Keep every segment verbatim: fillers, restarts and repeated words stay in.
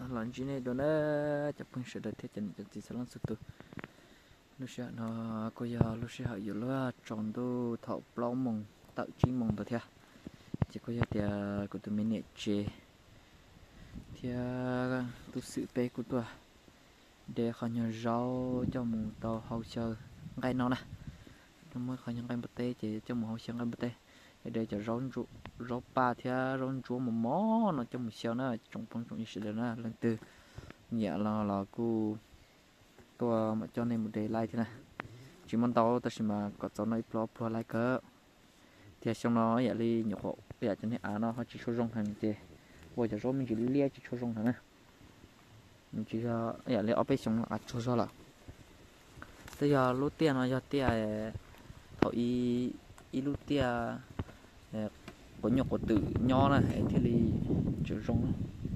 lần chỉ này đó nó chụp hình sẽ được thế chân chân chỉ sẽ làm sự tu lúc xưa nó có giờ lúc xưa họอยู่แล้วchọn tu thọ plau mông tạo chi mông đó thế chỉ có giờ thì của tụi mình nhẹ chế thì tu sự bé của tôi để họ nhớ rau cho mùng tàu hậu chờ ngay nó nè nó mới họ nhớ ngay bát tê chỉ cho mùng hậu chờ ngay bát tê để cho rau rau rau ba thì rau rau một mó nó cho một xíu nữa trong phong trong sự đó là lần từ nhẹ là là cô tôi mà cho nên một đề like thế này chỉ mong tao ta chỉ mà có cho nó pro pro like cơ thì xong nó vậy đi nhục hộ bây giờ cho nên à nó họ chỉ cho rong hàng gì bây giờ rau mình chỉ lia chỉ cho rong hàng này mình chỉ cho vậy lấy ở bên xong à cho cho là bây giờ lúc tiền nó giờ tiền thọ y y lúc tiền có nhục có tự nho này thì đi cho rong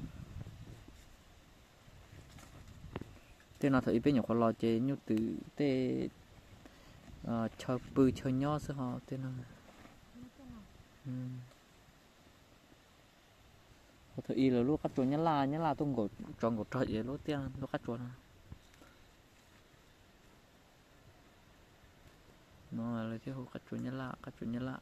thế nào thấy bên nhục có lo chế nhục tự thế chờ bự chờ nho sẽ họ thế nào thôi y là lúc cắt chuột nhá la nhá la tung cổ tròn cổ trời vậy lúc tiên lúc cắt chuột nó là cái hồ cắt chuột nhá la cắt chuột nhá la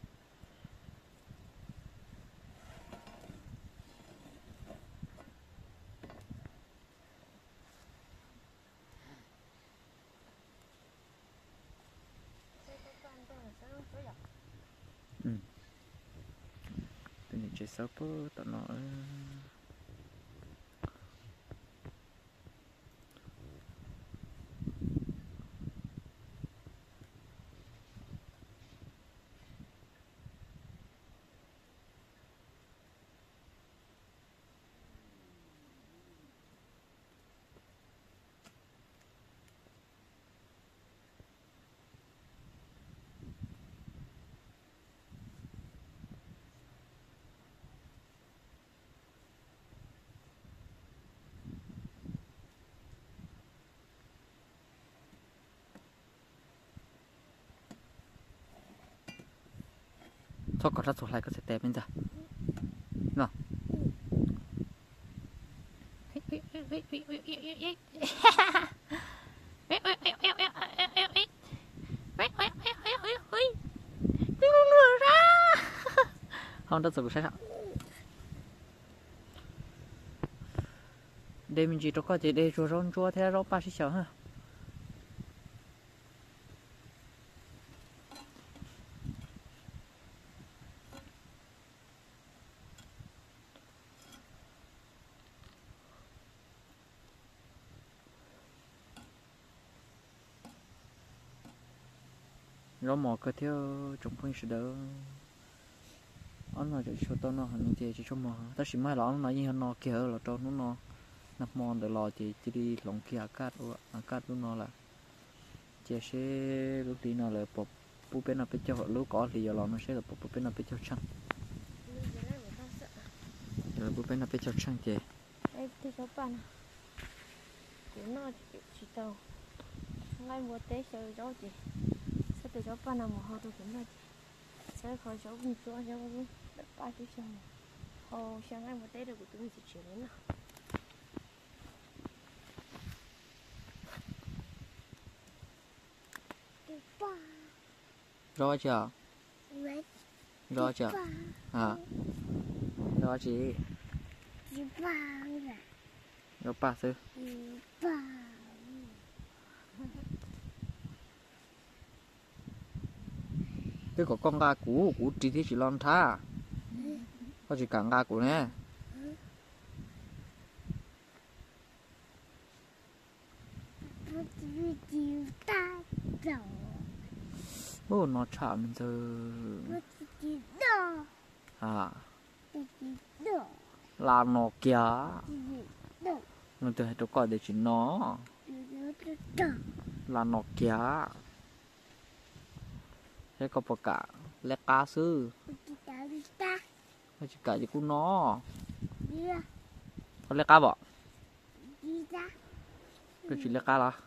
ừ tôi chơi sao bơ tao nói thôi có rất số lại có sẽ tè bên giờ nào không rất số sai sao đây mình chỉ cho có thể để cho rong chua theo rau ba xí xíu ha rau mò cơ theo trồng phong sự đó anh nói cho tôi nó hình như chỉ cho mò ta chỉ mai đó nó như nó kia là cho nó nó nắp mòn để lò chỉ chỉ đi lồng kia cát ở cát lúc nó là chỉ sẽ lúc đi nó là bột bút bên nào bên cho lúc có thì giờ lò nó sẽ là bột bên nào bên cho trắng là bút bên nào bên cho trắng chị đây thì có bạn của nó chỉ tàu ngay một té sợi gió chị sẽ từ gió bạn nào một hồi tôi cũng là sẽ khỏi gió cũng gió gió cũng đất ba chút xong hồ sáng ngay một té được của tôi mình chỉ chuyển đến nào rõ chưa rõ chưa à rõ chị rõ ba sư cái có con gà cũ cũ chỉ thì chỉ làm tha có chỉ cả gà cũ nè ô nó chả mình giờ à là nó kia nó từ chỗ coi để chỉ nó là nó kia thế có bậc cả lẽ cá sư chỉ cả chỉ cú nó có lẽ cá bỏ cái chỉ lẽ cá là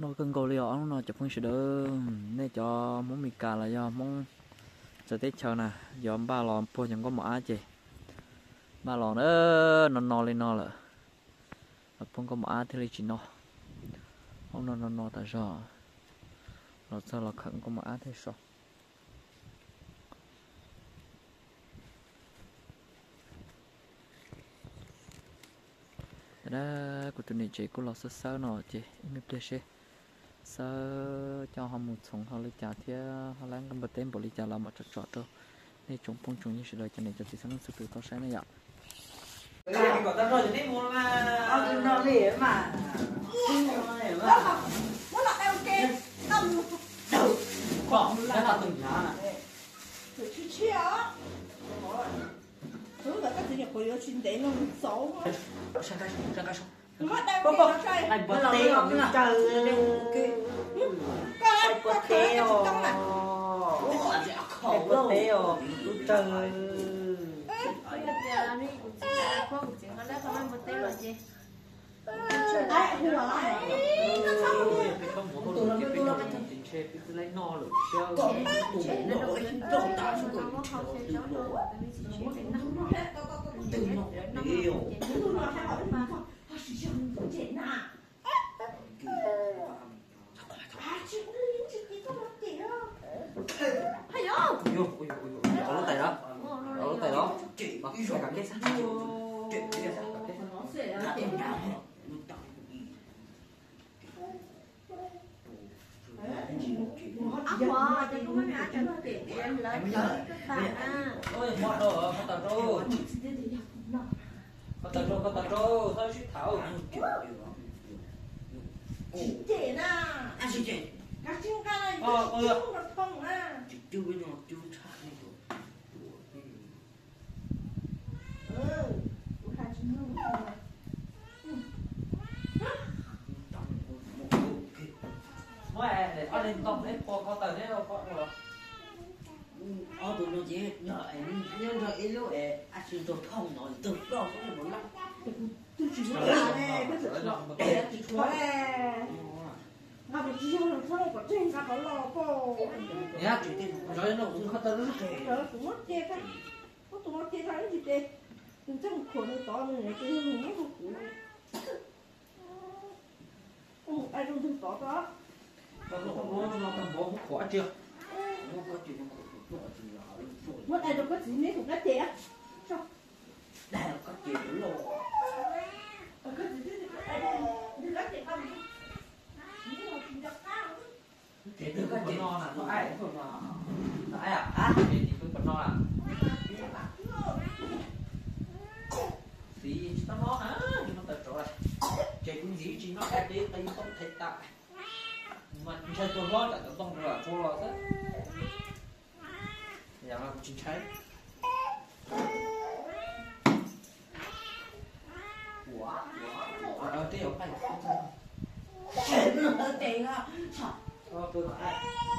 nó cần cầu liều nó chụp phong sự đỡ nên cho muốn mì cà là do mong giờ tết chờ nè do ba lò po chẳng có mỏ chị ba lò nữa nó no lên no là phong có mỏ thì lấy chỉ no không nó nó nó tại sao nó sao là khẩn có mỏ thế sao đó của tụi này chị có lọ sơ sơ nó chị em biết chưa sơ cho họ một sống họ lấy trả thì họ lấy cái bật tên bỏ lấy trả là một trò trò đâu nên chúng phong chúng như sự đời cho nên cho chị sáng sự tự tao sáng này ạ làm có tao rồi thì mua mà ăn nó lẻ mà nó là đeo kê tâm đầu bỏ cái là từng nhà này thử chi chi á thứ là cái gì nhập của chuyện đấy nó xấu sang cái sang cái nó đeo kê nó chơi anh bật té không trời cái bật té rồi khổ bật té rồi trời ai hùa lại không có đồ cái bên trong tình xe cái lấy no rồi chơi tủ nổi đồ ta xuống rồi từ nó nhiều hay không ôi ôi ôi đó lúc tay đó đó lúc tay đó mà cái cảm giác sao chuyện cái sao cảm giác Wow, thì cũng mới ăn cho tiền tiền lớn ôi mọi đồ có tao rồi có tao rồi có tao rồi sao suy thảo chính chị nè à chị chị các chuyên gia này ờ ôi không được không nè chưa bây giờ chưa trả này rồi ừ tôi khai chúng nó nói để ở đây không đấy có có tờ đấy đâu có đâu ở tụi nó chỉ nhờ em nhớ rồi ít lúc em ăn xin tôi không nói từ đó cũng một lắm tôi chỉ muốn là nè cái sự đẹp thì chúa nè mà bị chiêu làm sao có trên cả có lò cô nhá chị tin nói nó cũng không tao rất rồi cũng mất chết á có tụi nó chết cái gì đây đừng trong khổ này to này cái hương nó không cũ không ai trong thương to đó nó nó nó cầm bó khó chưa nó có chuyện nó có chuyện là mất ai đâu có gì nấy cũng đã chết sao đây có chuyện luôn có gì thế thì đã chết không chị từ cái no là nó ai cũng nó nó ai à à chị thì cứ còn no à thì nó nó hả nhưng mà tật rồi chị cũng gì chị nó cái đấy tay không thể tại mà chơi tôi lo là tôi không rồi tôi lo thế nhà là cũng chính trái quá quá ở đây ở đây chết nó tiền à ờ tôi ai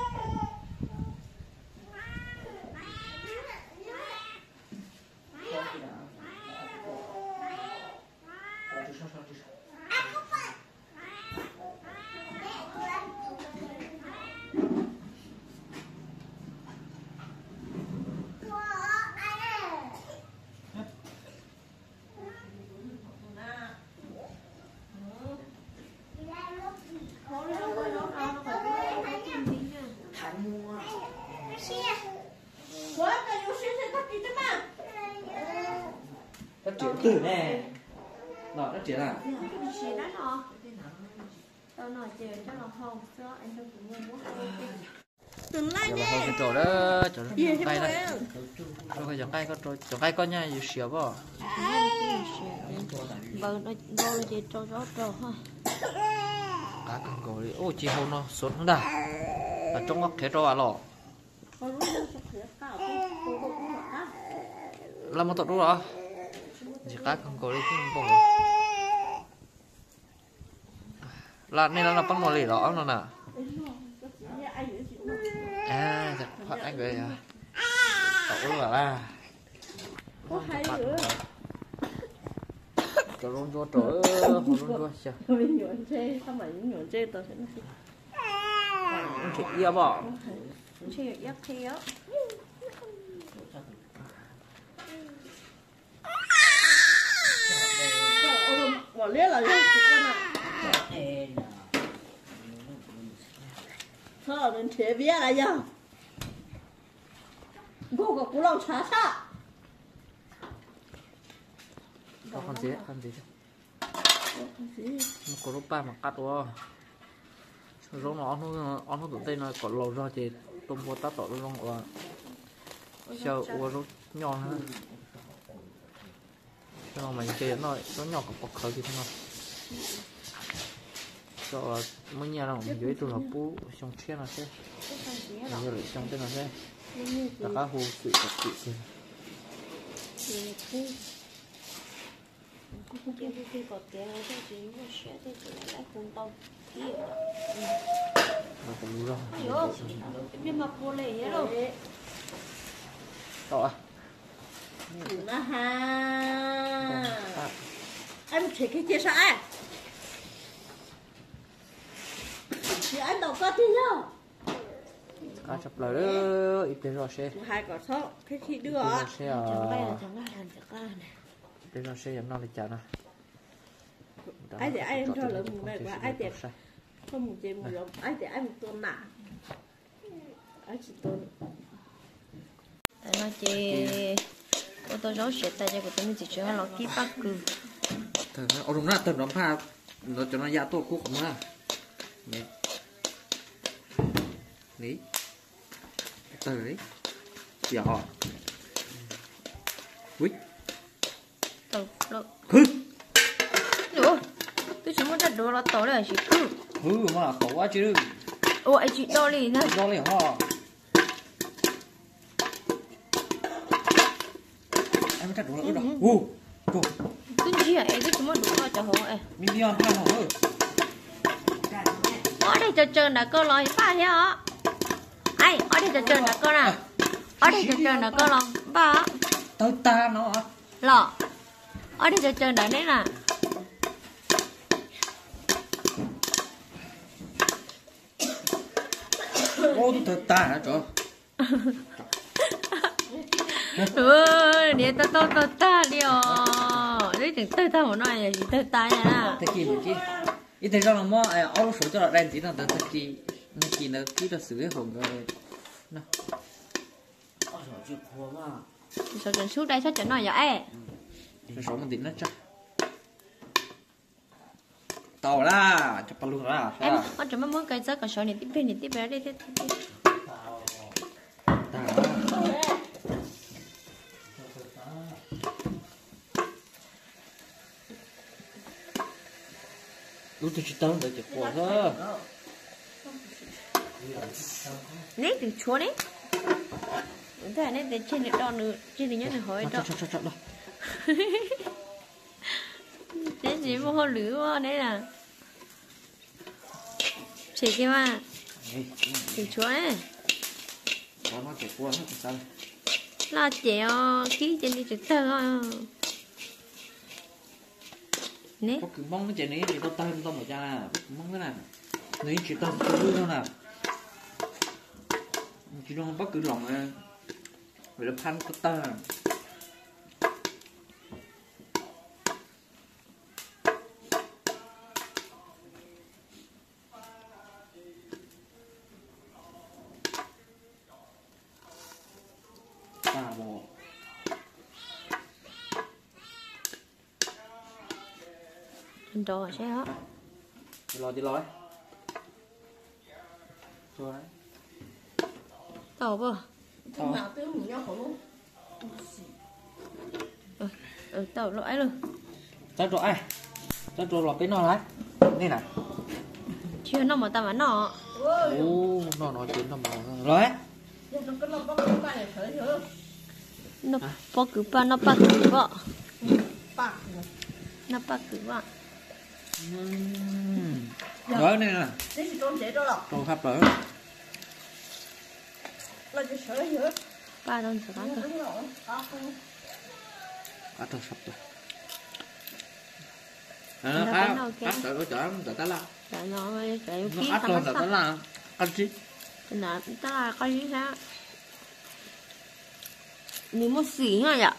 nó chuyển từ nè nó nó chuyển à chị đó nó tao nói chị cho nó không cho anh đâu cũng muốn đừng like giờ nè là cái chỗ đó chỗ đó cây đây rồi cái chỗ cây có chỗ chỗ cây có nha dù xỉu bỏ vâng nó đôi chị cho gió trò ha cá cần cổ đi ô chị hôn nó xuống không đã ở trong góc thế rồi à lọ làm một tổ đúng rồi chỉ cá cần cổ đi không bỏ là nên là nó bắt nó lì rõ nó nè à thật thật anh về à tổ là la có hay nữa cho rôn cho trở rôn cho chờ mình nhuận chê sao mà những nhuận chê tao sẽ nói chuyện kia bỏ chê yak thì á bỏ liếc là liếc chị con ạ sao mình chế bia là gì cô có cú lâu chả sao có con gì con gì một con ba mà cắt quá rồi nó nó nó tụi tay nó còn lâu ra thì tôm bò tát tỏi nó rồi sao ua nó nhon ha cho mình chơi nó nó nhỏ còn bọc khởi gì thế nào cho mấy nhà nào dưới tôi là bố xong chết là thế rồi lại xong tên là thế là các hồ sự tập sự gì cái cái có tiền cái gì mua xe thì chỉ lại cùng tông đi nó cũng rồi yo em mà mua lấy hết rồi đó nó ha em chế cái chia sẻ thì anh đâu có tí nhá cá chập lời đó ít tiền rồi xe hai quả số cái khi đưa tiền xe à chẳng bay là chẳng là làm chẳng là này tiền rồi xe nó lại trả nè ai để anh cho lớn một này quá ai để không một chế một giống ai để anh một tuần nạ ai chỉ tuần tại nó chỉ ô tô gió sệt tại cho tụi mình chỉ chơi nó kí bắt cừ thằng nó ông nó tầm nó pha nó cho nó giá to cũ của nó này ní từ đấy giờ quýt tao lo hứ ủa tôi chỉ muốn đặt đồ là tao đấy chỉ cứ hứ mà khổ quá chứ ủa anh chị đo liền ha do liền ho em mới đặt đồ nữa đâu u cô tôi chỉ là em tôi chỉ muốn đồ là cho họ em million hai hổ ơi ở đây chờ chờ là cơ lo ba thế hả ai ở đây chờ chờ là cơ nào ở đây chờ chờ là cơ lo ba tới ta nó hả lọ ở đây chờ chờ là đấy là ô tới ta hả trời ừ để tao tao tao ta đi à đấy đừng tao tao một nói là gì tao ta nha thế kia mà kia ít thời gian là mua ai ở số cho là đen chỉ là tới thế kia nó kia nó kia là xử lý hồn rồi nó ôi trời chịu khổ mà sao trận suốt đây sao trận nói vậy cái số một tí nó chắc tàu la chụp luôn ra em con chấm muốn cái giấc còn số này tiếp bên này tiếp bé đi tiếp lúc tôi chỉ tao để chụp quả thôi nét từ chúa đấy thế này để trên để đo nữa trên để nhớ là hỏi đo chọn chọn chọn đâu thế gì mà hơi lửa đấy là chỉ kia mà từ chúa đấy nó nó chụp quả nó thì sao là chèo ký trên đi chụp thơ thôi nè có cứ mong cái chuyện này thì tao tao tao một cha là mong cái nào nếu chỉ tao tao vui thôi nào chỉ không bất cứ lòng này vậy là pan tao tao ta bò anh đồ sẽ hả đi lo đi lo ấy rồi đấy tao bơ nào tới mình nhau khổ luôn ừ, ừ tao lỗi luôn tao rồi ai tao rồi lọt cái nó đấy đây này chưa nó mà tao mà nó ô nó nói chuyện nó mà rồi ấy nhưng nó có cái ba này khởi nữa nó bó cứ ba nó ba cứ vợ ba nó ba cứ vợ rồi này nè thế thì con sẽ đó là rồi khắp rồi là cái sợi nữa ba đâu sẽ bán thôi à thôi sắp rồi à à à tại có chở tại ta là tại nó tại nó ắt luôn tại ta là ăn chi nè ta là coi như thế nếu một xí nha ạ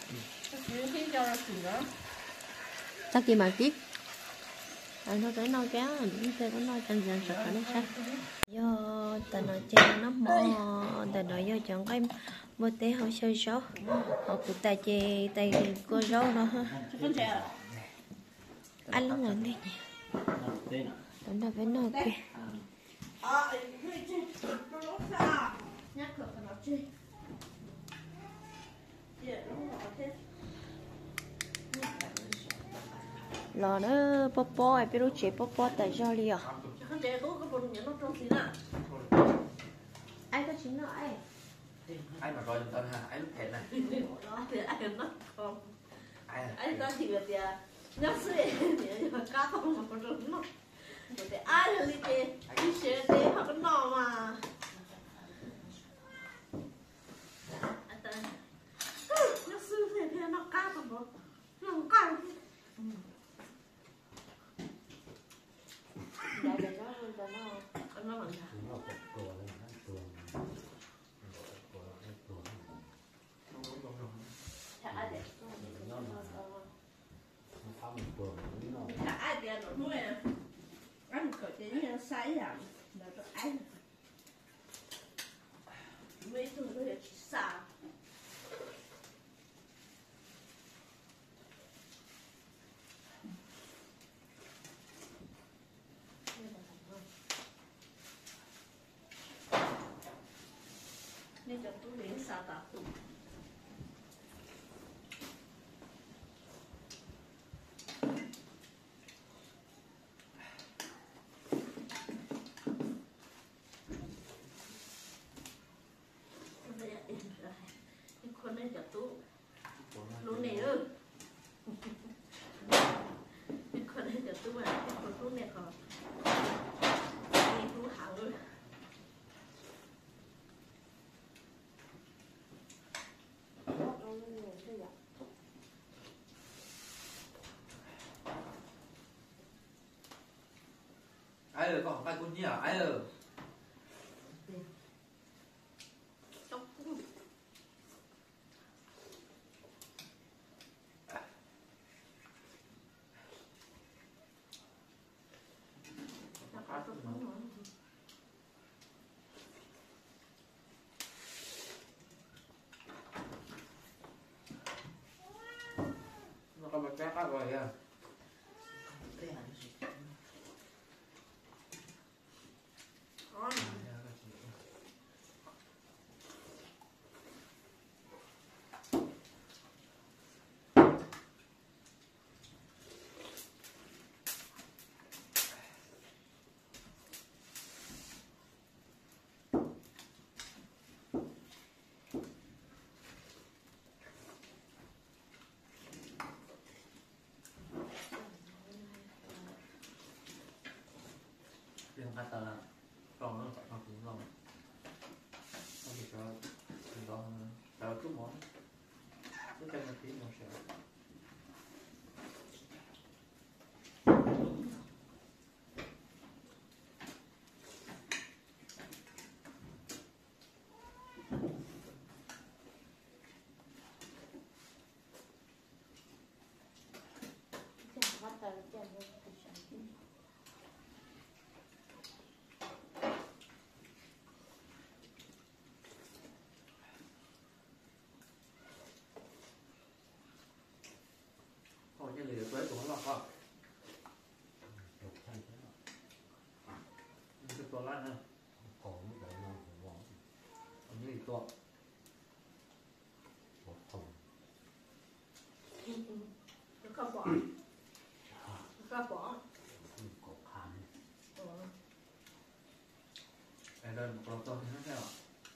ta kia mà tiếp tại nó cái nó kéo những cái nó chân chân sạch nó sao do tại nó chơi nó mò tại nó do chẳng cái một té họ chơi số họ cũng tay chơi tay cô rau đó ha anh lắm lần đi tao đã phải nói kìa lò nó popo ai biết chế popo tại sao đi à ai có chín nó ai ai mà coi giùm tao ha ai lúc hẹn này đó thì ai nó không ai ai có chỉ việc là nhắc suy thì mà cá không mà còn rừng nó thì ai là đi chơi đi chơi thì họ có nọ mà nhắc suy thì nó cá không có nó không cá đại đại đó luôn tao nó nó làm sao ai tiền nó nuôi ăn khởi cái như sấy à là nó ăn mấy thứ nó chỉ xả nên cho tôi đến xả tạt tụ con nên cho tôi lúc này ư con nên cho tôi mà con lúc này còn nghe tôi hảo ư ai ơi con phải con nhỉ ai ơi nó có một cái khác rồi à riêng kata là còn nó phải còn cũng lòng không được cho còn cho chút món cứ cho một tí nó sẽ cái lì quế của nó không cáiตัวlá nữa còn nhưตัว nó không bỏ nó bỏ đây đây một lon tôm nó thế nào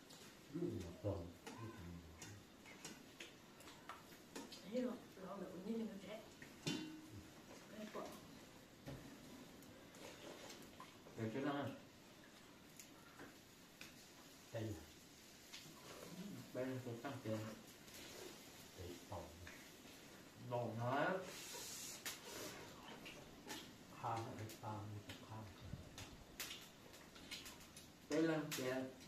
thế rồi nó được như nó trẻ để cho nó đây bên tôi tăng tiền lộn nó cái lần kìa